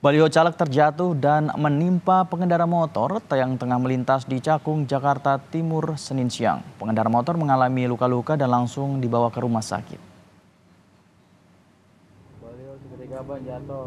Baliho caleg terjatuh dan menimpa pengendara motor yang tengah melintas di Cakung, Jakarta Timur, Senin siang. Pengendara motor mengalami luka-luka dan langsung dibawa ke rumah sakit. Baliho segede gaban jatuh.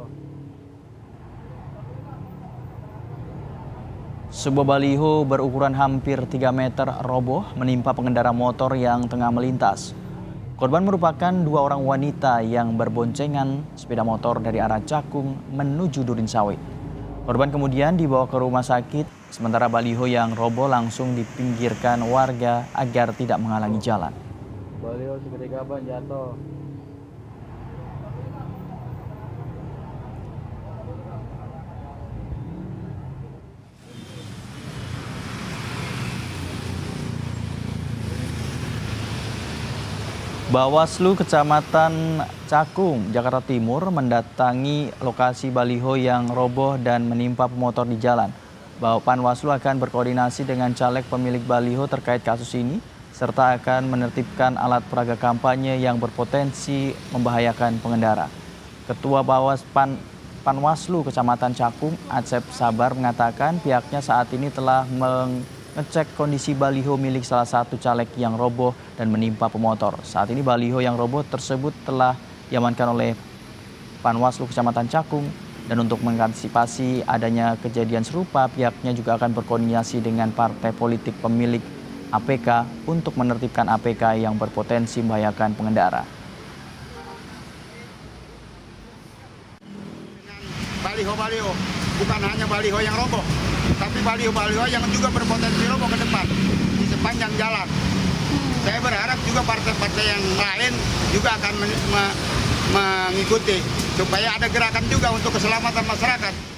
Sebuah baliho berukuran hampir 3 meter roboh menimpa pengendara motor yang tengah melintas. Korban merupakan dua orang wanita yang berboncengan sepeda motor dari arah Cakung menuju Durinsawit. Korban kemudian dibawa ke rumah sakit, sementara baliho yang roboh langsung dipinggirkan warga agar tidak menghalangi jalan. Baliho segede gaban jatuh. Bawaslu Kecamatan Cakung, Jakarta Timur mendatangi lokasi baliho yang roboh dan menimpa pemotor di jalan. Panwaslu akan berkoordinasi dengan caleg pemilik baliho terkait kasus ini, serta akan menertibkan alat peraga kampanye yang berpotensi membahayakan pengendara. Ketua Panwaslu Kecamatan Cakung, Acep Sabar mengatakan pihaknya saat ini telah ngecek kondisi baliho milik salah satu caleg yang roboh dan menimpa pemotor. Saat ini baliho yang roboh tersebut telah diamankan oleh Panwaslu Kecamatan Cakung, dan untuk mengantisipasi adanya kejadian serupa, pihaknya juga akan berkoordinasi dengan partai politik pemilik APK untuk menertibkan APK yang berpotensi membahayakan pengendara. Baliho-baliho, bukan hanya baliho yang roboh, tapi baliho-baliho yang juga berpotensi roboh ke depan di sepanjang jalan. Saya berharap juga partai-partai yang lain juga akan mengikuti supaya ada gerakan juga untuk keselamatan masyarakat.